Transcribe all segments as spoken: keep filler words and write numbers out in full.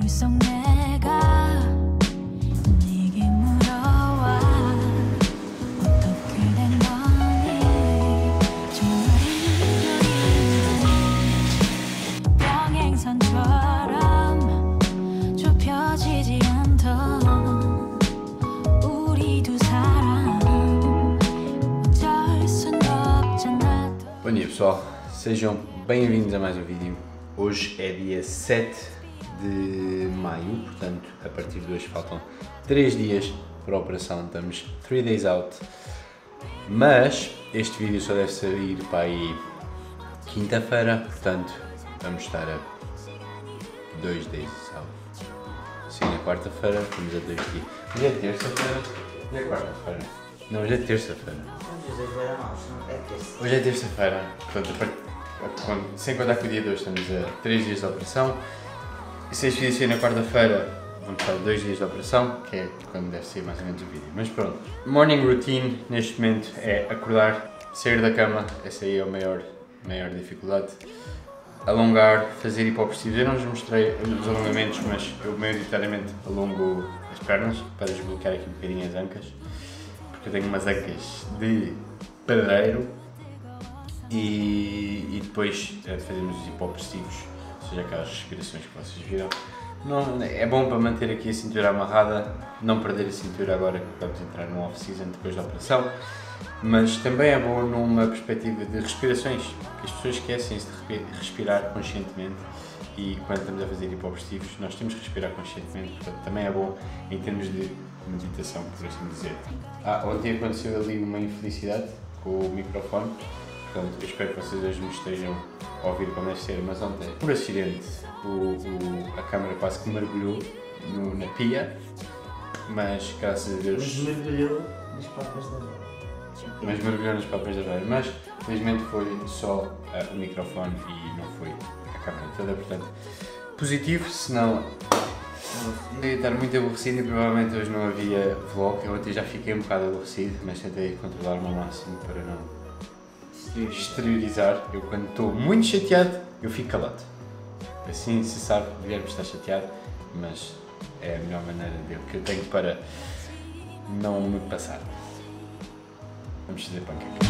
속 내가 네게 물어와 어떻게 된 거니 정말 힘들니 평행선처럼 좁혀지지 않던 우리 두 사람 어쩔 순 없잖아. Bom dia pessoal, sejam bem-vindos a mais um vídeo. Hoje é dia sete de maio, portanto a partir de hoje faltam três dias para a operação, estamos three days out, mas este vídeo só deve sair para aí quinta-feira, portanto vamos estar a dois days out. Sim, na quarta-feira estamos a dois dias. Hoje é terça-feira, hoje é quarta-feira. Não, hoje é terça-feira. Hoje é terça-feira, portanto, a part... Quando, sem contar que o dia de hoje estamos a três dias de operação. E se este vídeo sair na quarta-feira, vamos estar a dois dias de operação, que é quando deve ser mais ou menos o vídeo. Mas pronto, morning routine neste momento é acordar, sair da cama, essa aí é a maior, maior dificuldade. Alongar, fazer hipopressivos. Eu não vos mostrei os alongamentos, mas eu maioritariamente alongo as pernas para desbloquear aqui um bocadinho as ancas, porque eu tenho umas ancas de pedreiro. E, e depois é, fazemos os hipopressivos, ou seja, aquelas respirações que vocês viram. Não, é bom para manter aqui a cintura amarrada, não perder a cintura agora que vamos entrar no off-season depois da operação, mas também é bom numa perspectiva de respirações, que as pessoas esquecem-se de respirar conscientemente e quando estamos a fazer hipopressivos nós temos que respirar conscientemente, portanto também é bom em termos de meditação, por assim dizer. Ah, ontem aconteceu ali uma infelicidade com o microfone. Portanto, eu espero que vocês hoje me estejam a ouvir como deve ser, mas ontem, por acidente, o, o, a câmera quase que mergulhou no, na pia, mas graças a Deus... Mas mergulhou nas papas da beira. Mas mergulhou nas papas da beira, mas felizmente foi só uh, o microfone e não foi a câmera toda, portanto, positivo, senão ia estar muito aborrecido e provavelmente hoje não havia vlog. Eu ontem já fiquei um bocado aborrecido, mas tentei controlar-me ao máximo para não exteriorizar. Eu quando estou muito chateado, eu fico calado. Assim se sabe, o Guilherme está chateado, mas é a melhor maneira de, que eu tenho para não me passar. Vamos fazer panquecas.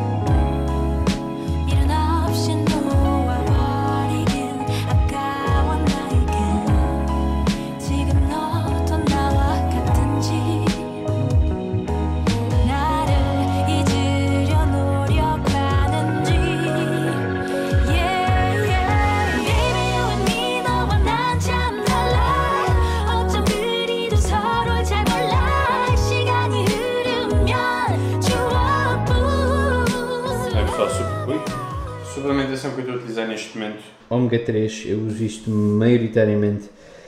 A suplementação que eu estou a utilizar neste momento, ômega três, eu uso isto maioritariamente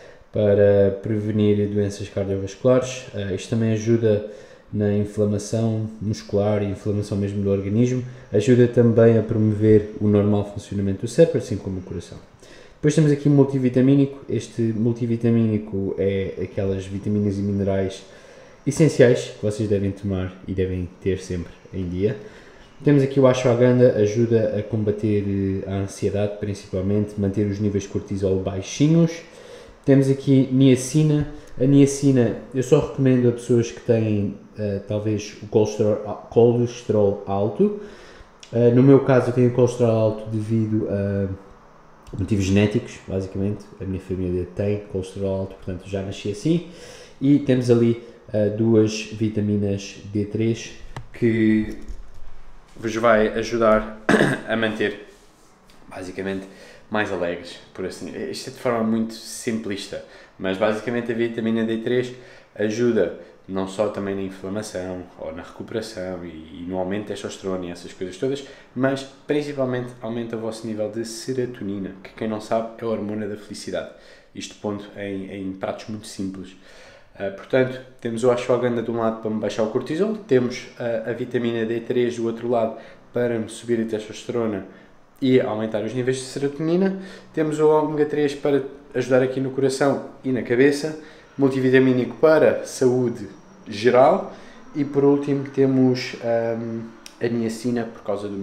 para prevenir doenças cardiovasculares. Uh, isto também ajuda na inflamação muscular e inflamação mesmo do organismo. Ajuda também a promover o normal funcionamento do cérebro, assim como o coração. Depois temos aqui multivitamínico. Este multivitamínico é aquelas vitaminas e minerais essenciais que vocês devem tomar e devem ter sempre em dia. Temos aqui o ashwagandha, ajuda a combater a ansiedade, principalmente, manter os níveis de cortisol baixinhos. Temos aqui niacina. A niacina eu só recomendo a pessoas que têm uh, talvez o colesterol, colesterol alto. Uh, no meu caso eu tenho colesterol alto devido a motivos genéticos, basicamente. A minha família tem colesterol alto, portanto já nasci assim. E temos ali uh, duas vitaminas D três que vos vai ajudar a manter, basicamente, mais alegres, por assim. Isto é de forma muito simplista, mas basicamente a vitamina D três ajuda não só também na inflamação ou na recuperação e, e no aumento de testosterona e essas coisas todas, mas principalmente aumenta o vosso nível de serotonina, que quem não sabe é a hormona da felicidade. Isto ponto em, em pratos muito simples. Uh, portanto, temos o ashwagandha de um lado para me baixar o cortisol, temos uh, a vitamina D três do outro lado para me subir a testosterona e aumentar os níveis de serotonina, temos o ômega três para ajudar aqui no coração e na cabeça, multivitamínico para saúde geral e por último temos um, a niacina por causa do meu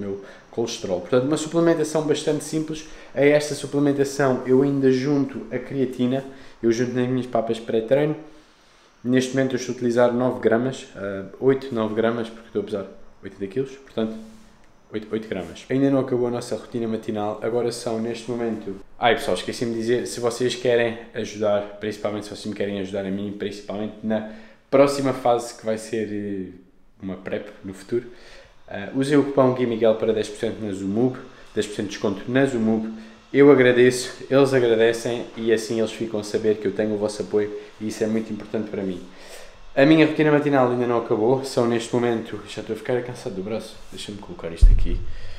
colesterol. Portanto, uma suplementação bastante simples. A esta suplementação eu ainda junto a creatina, eu junto nas minhas papas pré-treino. Neste momento eu estou a utilizar nove gramas, uh, oito, nove gramas, porque estou a pesar oitenta quilos, portanto oito, oito gramas. Ainda não acabou a nossa rotina matinal, agora são neste momento... Ai pessoal, esqueci-me de dizer, se vocês querem ajudar, principalmente se vocês me querem ajudar a mim, principalmente na próxima fase que vai ser uma prep no futuro, uh, usem o cupom Gui Miguel para dez por cento na Zumub, dez por cento de desconto na Zumub. Eu agradeço, eles agradecem e assim eles ficam a saber que eu tenho o vosso apoio e isso é muito importante para mim. A minha rotina matinal ainda não acabou, são neste momento, já estou a ficar cansado do braço, deixa-me colocar isto aqui.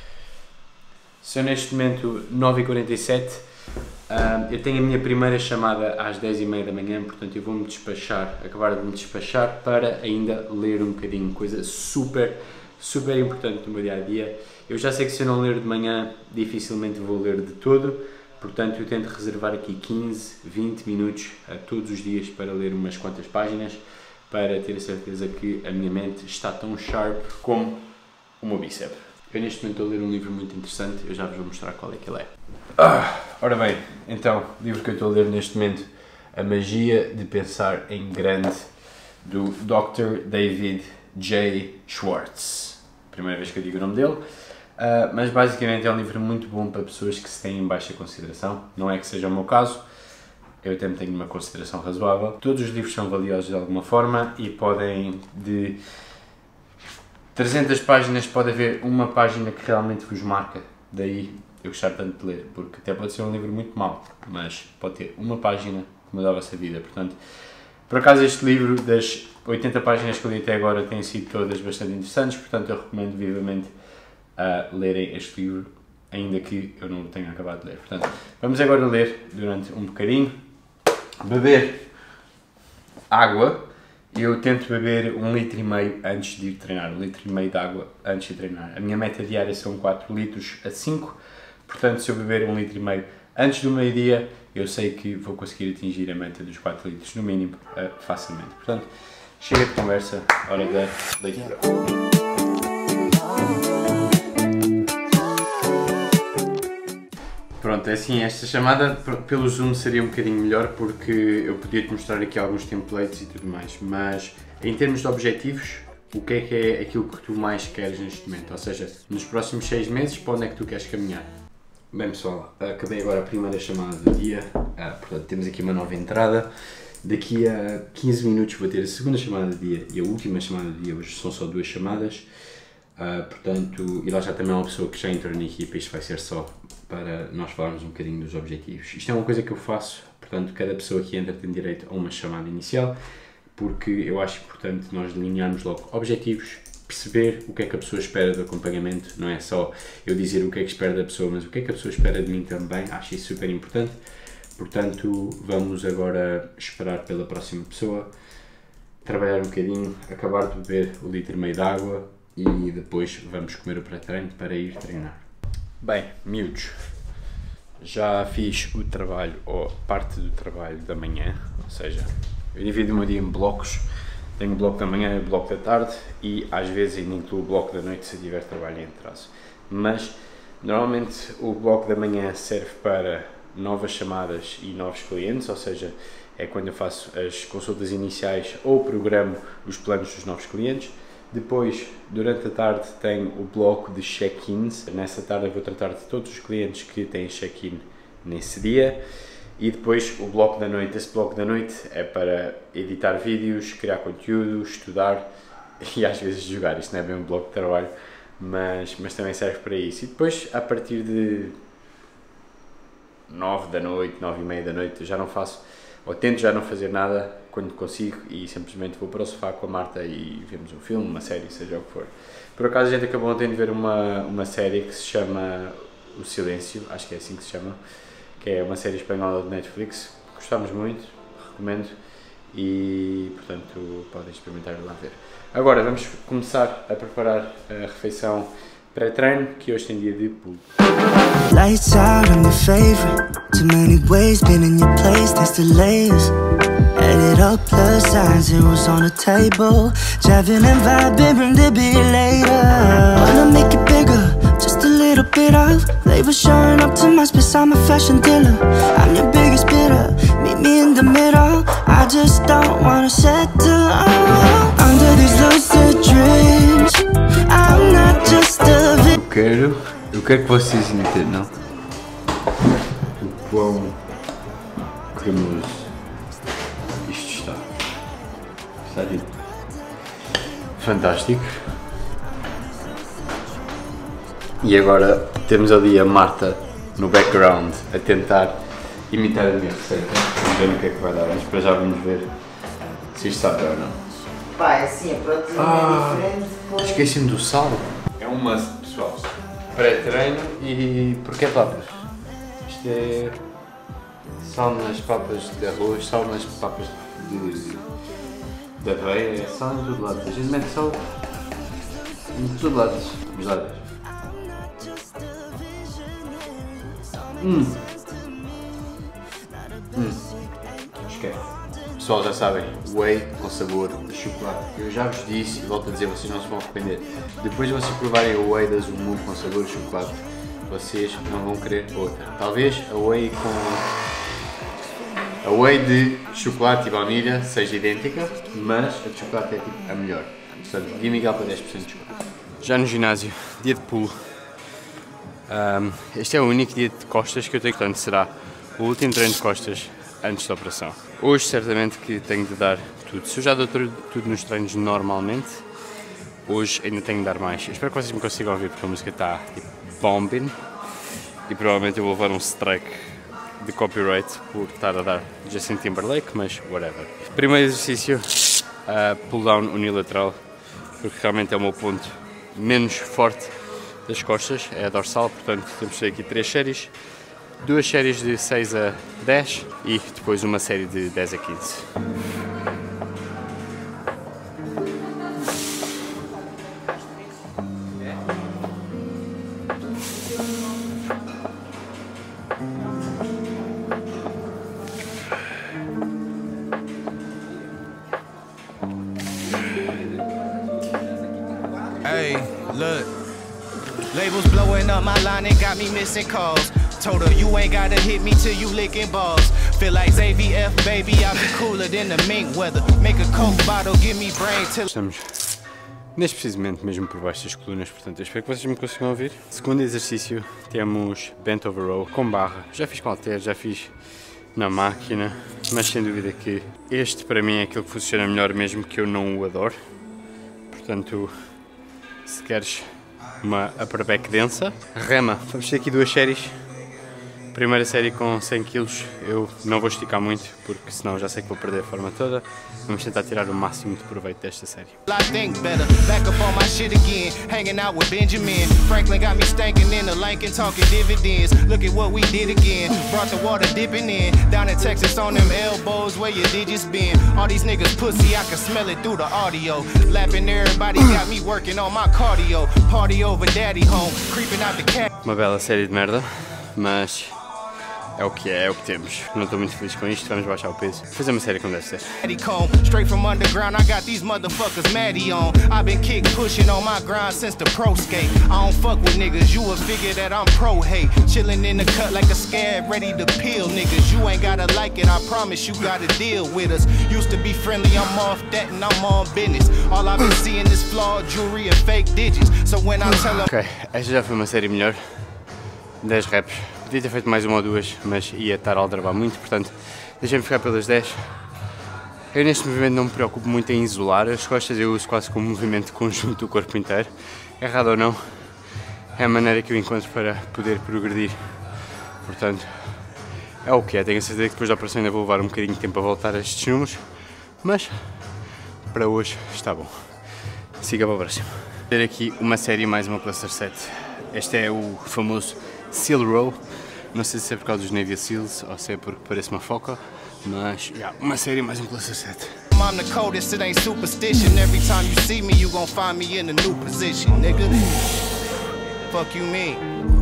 São neste momento nove e quarenta e sete, uh, eu tenho a minha primeira chamada às dez e meia da manhã, portanto eu vou-me despachar, acabar de me despachar para ainda ler um bocadinho, coisa super, super importante no meu dia-a-dia. Eu já sei que se eu não ler de manhã, dificilmente vou ler de todo, portanto eu tento reservar aqui quinze, vinte minutos a todos os dias para ler umas quantas páginas, para ter a certeza que a minha mente está tão sharp como o meu bíceps. Eu neste momento estou a ler um livro muito interessante, eu já vos vou mostrar qual é que ele é. Ah, ora bem, então, o livro que eu estou a ler neste momento, A Magia de Pensar em Grande, do doutor David J. Schwartz. Primeira vez que eu digo o nome dele. Uh, mas basicamente é um livro muito bom para pessoas que se têm em baixa consideração, não é que seja o meu caso, eu até tenho uma consideração razoável. Todos os livros são valiosos de alguma forma e podem, de trezentas páginas, pode haver uma página que realmente vos marca, daí eu gostar tanto de ler, porque até pode ser um livro muito mau, mas pode ter uma página que mudava essa vida, portanto, por acaso este livro, das oitenta páginas que eu li até agora, têm sido todas bastante interessantes, portanto eu recomendo vivamente a lerem este livro, ainda que eu não o tenha acabado de ler. Portanto, vamos agora ler durante um bocadinho, beber água. Eu tento beber um litro e meio antes de ir treinar, um litro e meio de água antes de treinar. A minha meta diária são quatro litros a cinco, portanto se eu beber um litro e meio antes do meio-dia, eu sei que vou conseguir atingir a meta dos quatro litros no mínimo, uh, facilmente. Portanto, chega de conversa, hora da leitura. Pronto, é assim, esta chamada pelo Zoom seria um bocadinho melhor porque eu podia te mostrar aqui alguns templates e tudo mais, mas em termos de objetivos, o que é que é aquilo que tu mais queres neste momento? Ou seja, nos próximos seis meses, para onde é que tu queres caminhar? Bem pessoal, acabei agora a primeira chamada do dia, ah, portanto temos aqui uma nova entrada. Daqui a quinze minutos vou ter a segunda chamada do dia e a última chamada do dia, hoje são só duas chamadas. Uh, portanto, e lá já também é uma pessoa que já entrou na equipa, isto vai ser só para nós falarmos um bocadinho dos objetivos. Isto é uma coisa que eu faço, portanto, cada pessoa que entra tem direito a uma chamada inicial, porque eu acho importante nós delinearmos logo objetivos, perceber o que é que a pessoa espera do acompanhamento, não é só eu dizer o que é que espera da pessoa, mas o que é que a pessoa espera de mim também, acho isso super importante. Portanto, vamos agora esperar pela próxima pessoa, trabalhar um bocadinho, acabar de beber o litro e meio de água, e depois vamos comer o pré-treino para ir treinar. Bem, miúdos, já fiz o trabalho, ou parte do trabalho da manhã, ou seja, eu divido o meu dia em blocos, tenho o bloco da manhã e o bloco da tarde e às vezes ainda incluo o bloco da noite se tiver trabalho em atraso. Mas normalmente o bloco da manhã serve para novas chamadas e novos clientes, ou seja, é quando eu faço as consultas iniciais ou programo os planos dos novos clientes. Depois, durante a tarde, tenho o bloco de check-ins. Nessa tarde eu vou tratar de todos os clientes que têm check-in nesse dia. E depois o bloco da noite. Esse bloco da noite é para editar vídeos, criar conteúdo, estudar e às vezes jogar. Isto não é bem um bloco de trabalho, mas, mas também serve para isso. E depois, a partir de nove da noite, nove e meia da noite, eu já não faço, ou tento já não fazer nada quando consigo e simplesmente vou para o sofá com a Marta e vemos um filme, uma série, seja o que for. Por acaso a gente acabou ontem de ver uma, uma série que se chama O Silêncio, acho que é assim que se chama, que é uma série espanhola de Netflix, gostámos muito, recomendo e portanto podem experimentar lá ver. Agora vamos começar a preparar a refeição pré-treino, que hoje tem dia de pool. Lights out, I'm your favorite. Too many ways, been in your place, there's delays. Added up plus signs, zeros on the table. Driving and vibing, bring the beer later. Wanna make it bigger, just a little. little bit of labor showing up to my space. I'm a fashion dealer, I'm your biggest bidder. Meet me in the middle, I just don't wanna settle under these lucid dreams. I'm not just a victim. Eu quero, eu quero que vocês entendam o quão cremoso isto está. Está ali. Fantástico. E agora temos ali a Marta no background a tentar imitar a minha receita. Vamos ver o que é que vai dar, mas para já vamos ver se isto sabe ou não. Pá, é assim, a proteína Ah, é diferente. Foi... Esqueci-me do sal. É um must, pessoal. Pré-treino e porque é papas. Isto é sal nas papas de arroz, sal nas papas de, de aveia, é sal em todo lado. A gente mete sal em todo lado. Vamos lá ver. Hum. Hum. Esquece. Pessoal, já sabem, whey com sabor de chocolate. Eu já vos disse e volto a dizer, vocês não se vão arrepender. Depois de vocês provarem o whey da Zumu com sabor de chocolate, vocês não vão querer outra. Talvez a whey com... a whey de chocolate e baunilha seja idêntica, mas a de chocolate é tipo a melhor. Portanto, Gui Miguel para dez por cento de chocolate. Já no ginásio, dia de pulo. Um, este é o único dia de costas que eu tenho, portanto será o último treino de costas antes da operação. Hoje certamente que tenho de dar tudo. Se eu já dou tudo nos treinos normalmente, hoje ainda tenho de dar mais. Eu espero que vocês me consigam ouvir porque a música está tipo bombing e provavelmente eu vou levar um strike de copyright por estar a dar Justin Timberlake, mas whatever. Primeiro exercício, uh, pull down unilateral, porque realmente é o meu ponto menos forte das costas, é a dorsal, portanto temos aqui três séries, duas séries de seis a dez e depois uma série de dez a quinze. Hey, look. Labels blowing up my line and got me missing calls. Told her you ain't gotta hit me till you licking balls. Feel like Z V F, baby, I'll be cooler than the mink weather. Make a coke bottle, give me brain till... Estamos neste precisamente mesmo por baixo das colunas, portanto eu espero que vocês me consigam ouvir. Segundo exercício temos bent over row com barra. Já fiz com halter, já fiz na máquina, mas sem dúvida que este para mim é aquilo que funciona melhor mesmo que eu não o adoro. Portanto, se queres uma upper back densa, rema. Vamos ter aqui duas séries. Primeira série com cem quilos, eu não vou esticar muito, porque senão já sei que vou perder a forma toda. Vamos tentar tirar o máximo de proveito desta série. I think better, back up on my shit again, hanging out with Benjamin. Franklin got me stanking in the Lincoln talking dividends. Look at what we did again, brought the water dipping in. Down in Texas on them elbows where your digits been. All these niggas pussy, I can smell it through the audio. Lapping everybody, got me working on my cardio. Party over daddy home, creeping out the cat. Uma bela série de merda, mas é o que é, é o que temos. Não estou muito feliz com isto, vamos baixar o peso. Fazer uma série como deve ser. Straight from underground, I got these motherfuckers Maddie on. I've been kick pushing on my grind since the pro skate. I don't fuck with niggas, you will figure that I'm pro hate. Chilling in the cut like a scab, ready to peel niggas. You ain't gotta like it, I promise you gotta deal with us. Used to be friendly, I'm off that and I'm on business. All I've been seeing is flawed jewelry and fake digits. So when I tell them... Ok, esta já foi uma série melhor. dez reps. Podia ter feito mais uma ou duas, mas ia estar a aldrabar muito, portanto deixem-me ficar pelas dez. Eu neste movimento não me preocupo muito em isolar as costas, eu uso quase como movimento conjunto do corpo inteiro. Errado ou não, é a maneira que eu encontro para poder progredir. Portanto, é o que é. Tenho a certeza que depois da operação ainda vou levar um bocadinho de tempo a voltar a estes números, mas para hoje está bom. Siga para o próximo. Vou ter aqui uma série mais uma cluster set. Este é o famoso Seal Row. Não sei se é por causa dos Navy Seals ou se é porque parece uma foca, mas yeah, uma série mais um cluster set. I'm the coldest, it ain't superstition. Every time you see me, you gon' find me in a new position, nigga. Fuck you mean?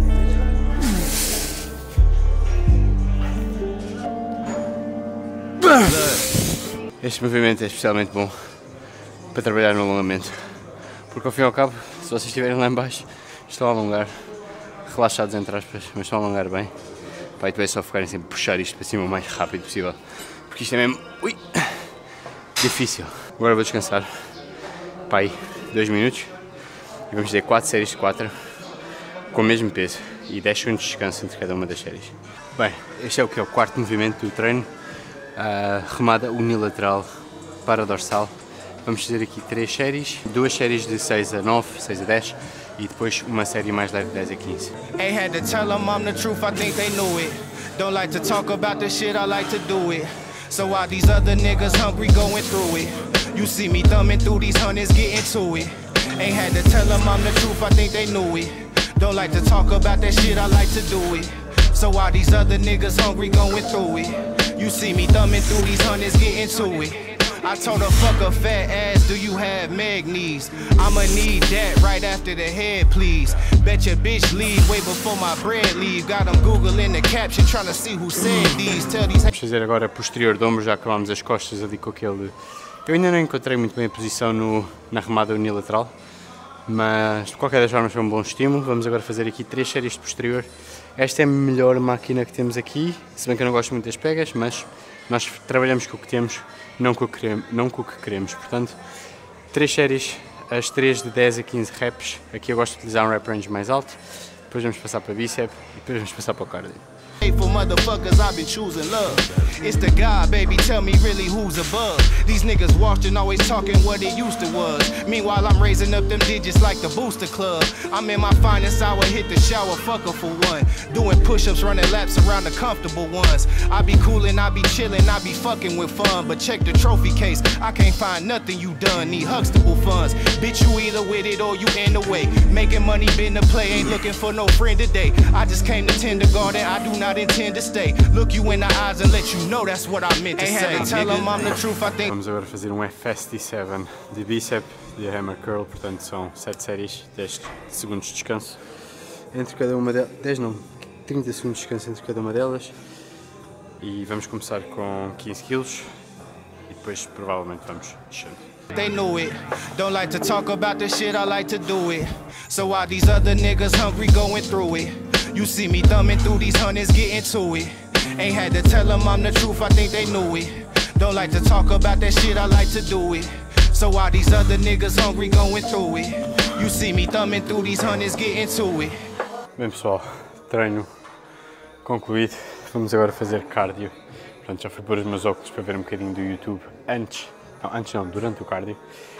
Este movimento é especialmente bom para trabalhar no alongamento, porque ao fim e ao cabo, se vocês estiverem lá em baixo, estão a alongar relaxados entre aspas, mas estão a alongar bem. Pá, e tu é só ficarem sempre a puxar isto para cima o mais rápido possível, porque isto é mesmo, ui, difícil. Agora vou descansar, pá, aí, dois minutos, e vamos fazer quatro séries de quatro, com o mesmo peso, e dez segundos de descanso entre cada uma das séries. Bem, este é o que é o quarto movimento do treino, uh, remada unilateral para dorsal. Vamos fazer aqui três séries, duas séries de seis a nove, seis a dez e depois uma série mais leve de dez a quinze. Ain't had to tell them I'm the truth, I think they knew it. Don't like to talk about the shit, I like to do it. So why these other niggas hungry going through it? You see me thumbing through these hundreds, getting to it. Ain't had to tell them I'm the truth, I think they knew it. Don't like to talk about that shit, I like to do it. So why these other niggas hungry going through it? You see me thumbing through these hundreds, getting to it. I told her fuck a fat ass, do you have meg knees? I'ma need that right after the head, please. Bet your bitch leave way before my bread leave. Got them googling the caption trying to see who said these. Tell these. Vamos fazer agora posterior de ombro, já acabámos as costas ali com aquele... Eu ainda não encontrei muito bem a posição no, na remada unilateral, mas de qualquer das formas foi um bom estímulo. Vamos agora fazer aqui três séries de posterior. Esta é a melhor máquina que temos aqui, se bem que eu não gosto muito das pegas, mas nós trabalhamos com o que temos, não com o que queremos, não com o que queremos. Portanto, três séries, as três de dez a quinze reps. Aqui eu gosto de utilizar um rep range mais alto, depois vamos passar para bíceps e depois vamos passar para o cardio. For motherfuckers, I've been choosing love. It's the God, baby, tell me really who's above. These niggas washed and always talking what it used to was. Meanwhile, I'm raising up them digits like the booster club. I'm in my finest hour, hit the shower, fuck her for one. Doing push-ups, running laps around the comfortable ones. I be coolin', I be chillin', I be fucking with fun. But check the trophy case, I can't find nothing you done. Need Huxtable funds. Bitch, you either with it or you in the way. Making money, been the play, ain't looking for no friend today. I just came to kindergarten, I do not intend to stay. Look you in the eyes and let you know that's what I meant to say. Tell them I'm the truth, I think. Vamos agora fazer um F S T sete de bíceps, de hammer curl, portanto são sete séries, dez segundos de descanso entre cada uma delas, dez não, trinta segundos de descanso entre cada uma delas, e vamos começar com quinze quilos e depois provavelmente vamos descendo. They knew it. Don't like to talk about the shit, I like to do it. So why these other niggas hungry going through it? You see me thumbing through these hundreds, getting to it. Ain't had to tell them I'm the truth, I think they knew it. Don't like to talk about that shit, I like to do it. So why these other niggas hungry going through it? You see me thumbing through these hundreds, getting to it. Bem pessoal, treino concluído. Vamos agora fazer cardio. Portanto, já fui pôr os meus óculos para ver um bocadinho do YouTube antes. Não, antes não, durante o cardio.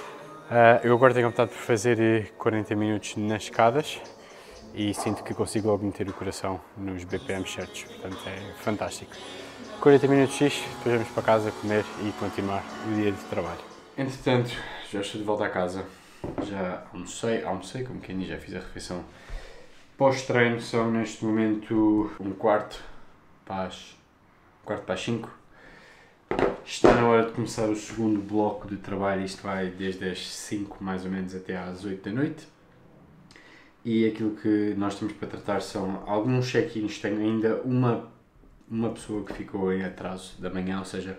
Uh, eu agora tenho optado por fazer quarenta minutos nas escadas e sinto que consigo logo meter o coração nos B P Ms certos, portanto é fantástico. quarenta minutos X, depois vamos para casa comer e continuar o dia de trabalho. Entretanto, já estou de volta a casa, já almocei, almocei como quem diz, já fiz a refeição pós-treino. São neste momento um quarto para as, um quarto para as cinco. Está na hora de começar o segundo bloco de trabalho, isto vai desde as cinco mais ou menos até às oito da noite. E aquilo que nós temos para tratar são alguns check-ins. Tenho ainda uma, uma pessoa que ficou em atraso da manhã, ou seja,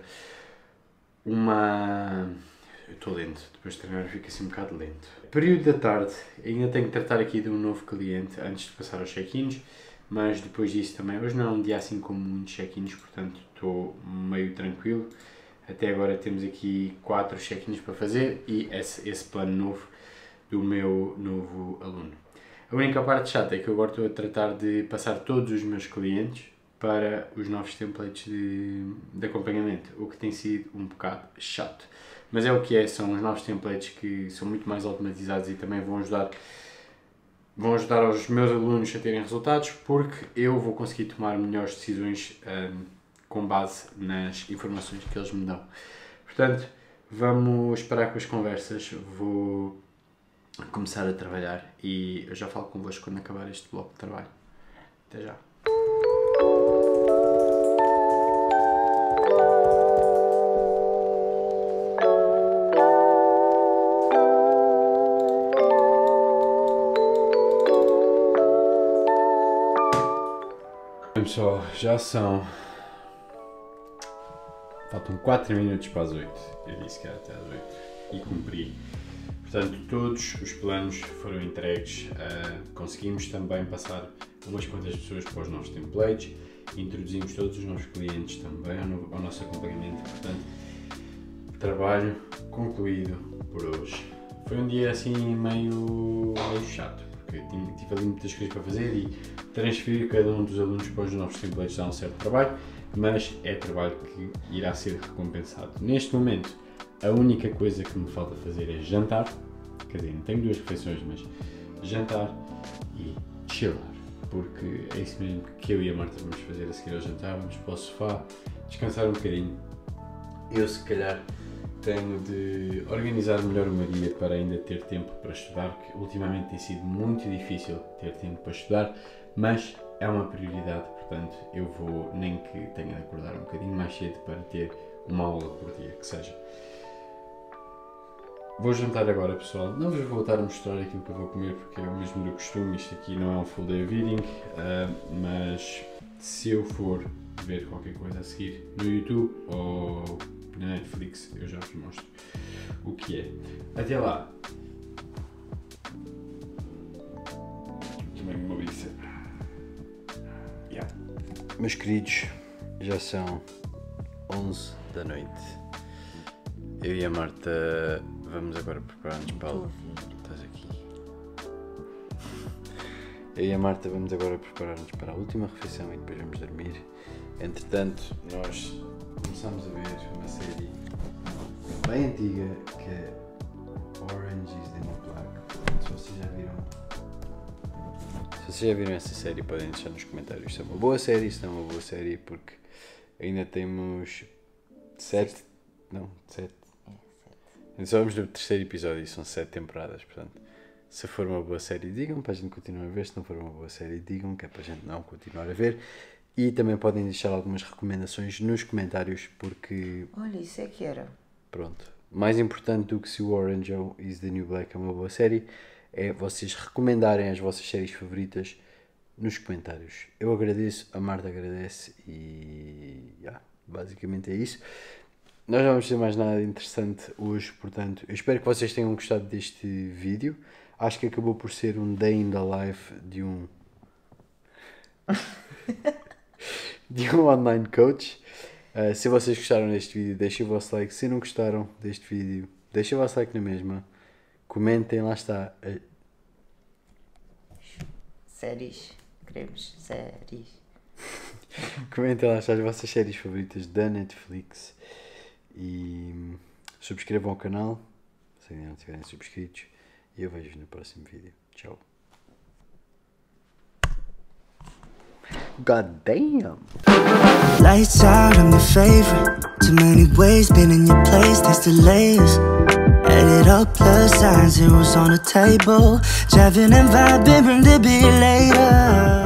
uma... Eu estou lento, depois de treinar fico assim um bocado lento. Período da tarde, ainda tenho que tratar aqui de um novo cliente antes de passar aos check-ins, mas depois disso também, hoje não é um dia assim com muitos check-ins, portanto estou meio tranquilo. Até agora temos aqui quatro check-ins para fazer e esse, esse plano novo do meu novo aluno. A única parte chata é que eu agora estou a tratar de passar todos os meus clientes para os novos templates de, de acompanhamento, o que tem sido um bocado chato. Mas é o que é, são os novos templates que são muito mais automatizados e também vão ajudar, vão ajudar os meus alunos a terem resultados, porque eu vou conseguir tomar melhores decisões um, com base nas informações que eles me dão. Portanto, vamos esperar com as conversas, vou começar a trabalhar e eu já falo convosco quando acabar este bloco de trabalho. Até já. Bem pessoal, já são... faltam quatro minutos para as oito. Eu disse que era até às oito. e cumpri. Portanto, todos os planos foram entregues, uh, conseguimos também passar umas quantas pessoas para os novos templates, introduzimos todos os novos clientes também ao, no, ao nosso acompanhamento, portanto, trabalho concluído por hoje. Foi um dia assim meio, meio chato, porque tinha, tive ali muitas coisas para fazer e transferir cada um dos alunos para os novos templates dá um certo trabalho, mas é trabalho que irá ser recompensado. Neste momento, a única coisa que me falta fazer é jantar, quer dizer, não tenho duas refeições, mas jantar e chillar, porque é isso mesmo que eu e a Marta vamos fazer a seguir ao jantar, vamos para o sofá, descansar um bocadinho. Eu se calhar tenho de organizar melhor o meu dia para ainda ter tempo para estudar, porque ultimamente tem sido muito difícil ter tempo para estudar, mas é uma prioridade, portanto eu vou, nem que tenha de acordar um bocadinho mais cedo para ter uma aula por dia, que seja. Vou jantar agora, pessoal, não vos vou voltar a mostrar aquilo que eu vou comer porque é o mesmo do costume, isto aqui não é um full day of eating, uh, mas se eu for ver qualquer coisa a seguir no YouTube ou na Netflix, eu já vos mostro o que é. Até lá! Também uma bicha. Yeah. Meus queridos, já são onze da noite. Eu e a Marta vamos agora preparar-nos para a... Estás aqui. Eu e a Marta vamos agora preparar-nos para a última refeição e depois vamos dormir. Entretanto, nós começamos a ver uma série bem antiga que é Orange is the New Black. Se vocês já viram, se vocês já viram essa série, podem deixar nos comentários se é uma boa série, se não é uma boa série, porque ainda temos sete, não, sete. Ainda só vamos no terceiro episódio e são sete temporadas, portanto, se for uma boa série, digam para a gente continuar a ver, se não for uma boa série, digam que é para a gente não continuar a ver. E também podem deixar algumas recomendações nos comentários, porque... Olha, isso é que era. Pronto. Mais importante do que se o Orange is the New Black é uma boa série, é vocês recomendarem as vossas séries favoritas nos comentários. Eu agradeço, a Marta agradece e... Yeah, basicamente é isso. Nós não vamos ter mais nada de interessante hoje, portanto, eu espero que vocês tenham gostado deste vídeo. Acho que acabou por ser um day in the life de um... de um online coach. Uh, se vocês gostaram deste vídeo, deixem o vosso like. Se não gostaram deste vídeo, deixem o vosso like na mesma. Comentem, lá está. Uh... Séries. Queremos séries. Comentem, lá está, as vossas séries favoritas da Netflix. E subscrevam o canal, se ainda não estiverem subscritos. E eu vejo no próximo vídeo. Tchau. God damn. Lights out, I'm your favorite. Too many ways, been in your place, there's delays. Added up plus sign, zeros on the table. Driving and vibing, bring the beat later.